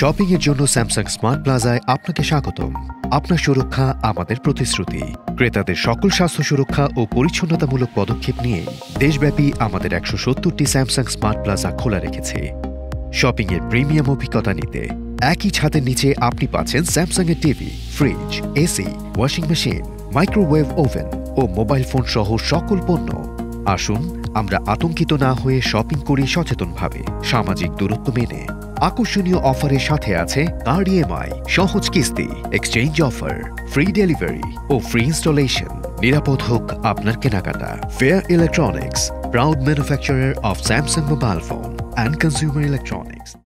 Shopping এর জন্য Samsung smart প্লাজায় আপনাকে স্বাগতম। আপনার সুরক্ষা আমাদের প্রতিশ্রুতি। ক্রেতাদের সকল স্বাস্থ্য সুরক্ষা ও পরিচ্ছন্নতামূলক পদক্ষেপ নিয়ে দেশব্যাপী আমাদের ১৭০টি স্যামসাং স্মার্ট প্লাজা খোলা রেখেছে। শপিং এর প্রিমিয়াম অভিজ্ঞতা নিতে একই ছাদের নিচে আপনি পাচ্ছেন স্যামসাং এর TV, fridge, AC, washing machine, microwave oven ও মোবাইল ফোন সহ সকল পণ্য। আসুন আমরা আতঙ্কিত না হয়ে শপিং করি সচেতনভাবে, সামাজিক দূরত্ব মেনে। আকর্ষণীয় অফারের সাথে আছে কার্ড ইএমআই, সহজ কিস্তি, এক্সচেঞ্জ অফার, ফ্রি ডেলিভারি ও ফ্রি ইনস্টলেশন। নিরাপদ হোক আপনার কেনাকাটা। Fair Electronics, proud manufacturer of Samsung mobile phone and consumer electronics.